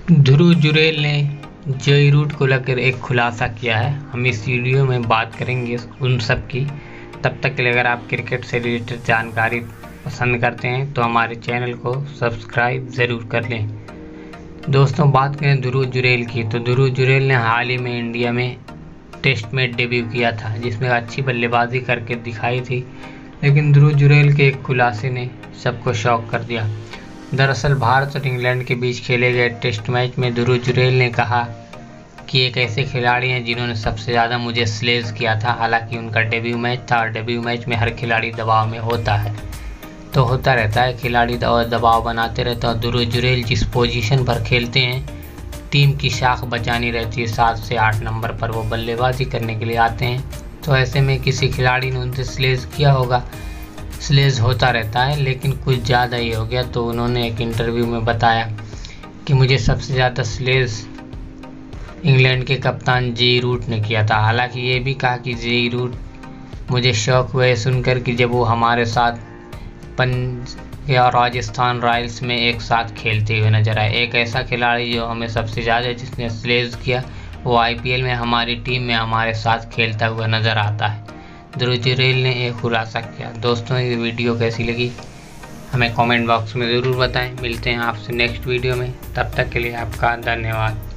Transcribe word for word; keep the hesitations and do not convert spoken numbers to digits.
ध्रुव जुरैल ने जय रूट को लेकर एक खुलासा किया है। हम इस वीडियो में बात करेंगे उन सब की। तब तक के लिए अगर आप क्रिकेट से रिलेटेड जानकारी पसंद करते हैं तो हमारे चैनल को सब्सक्राइब ज़रूर कर लें। दोस्तों, बात करें ध्रुव जुरैल की तो ध्रुव जुरैल ने हाल ही में इंडिया में टेस्ट में डेब्यू किया था, जिसमें अच्छी बल्लेबाजी करके दिखाई थी। लेकिन ध्रुव जुरैल के एक खुलासे ने सबको शॉक कर दिया। दरअसल भारत और इंग्लैंड के बीच खेले गए टेस्ट मैच में ध्रुव जुरैल ने कहा कि एक ऐसे खिलाड़ी हैं जिन्होंने सबसे ज़्यादा मुझे स्लेज किया था। हालांकि उनका डेब्यू मैच था और डेब्यू मैच में हर खिलाड़ी दबाव में होता है, तो होता रहता है, खिलाड़ी दबाव बनाते रहते हैं। और ध्रुव जुरैल जिस पोजीशन पर खेलते हैं, टीम की शाख बचानी रहती है, सात से आठ नंबर पर वो बल्लेबाजी करने के लिए आते हैं। तो ऐसे में किसी खिलाड़ी ने उनसे स्लेज किया होगा। स्लेज होता रहता है, लेकिन कुछ ज़्यादा ही हो गया। तो उन्होंने एक इंटरव्यू में बताया कि मुझे सबसे ज़्यादा स्लेज इंग्लैंड के कप्तान जे रूट ने किया था। हालांकि ये भी कहा कि जे रूट मुझे शौक हुआ सुनकर कि जब वो हमारे साथ पंज या राजस्थान रॉयल्स में एक साथ खेलते हुए नजर आए। एक ऐसा खिलाड़ी जो हमें सबसे ज़्यादा जिसने स्लेज किया, वो आईपीएल में हमारी टीम में हमारे साथ खेलता हुआ नज़र आता है। ध्रुव जुरैल ने एक खुलासा किया। दोस्तों, ये वीडियो कैसी लगी हमें कमेंट बॉक्स में ज़रूर बताएं। मिलते हैं आपसे नेक्स्ट वीडियो में, तब तक के लिए आपका धन्यवाद।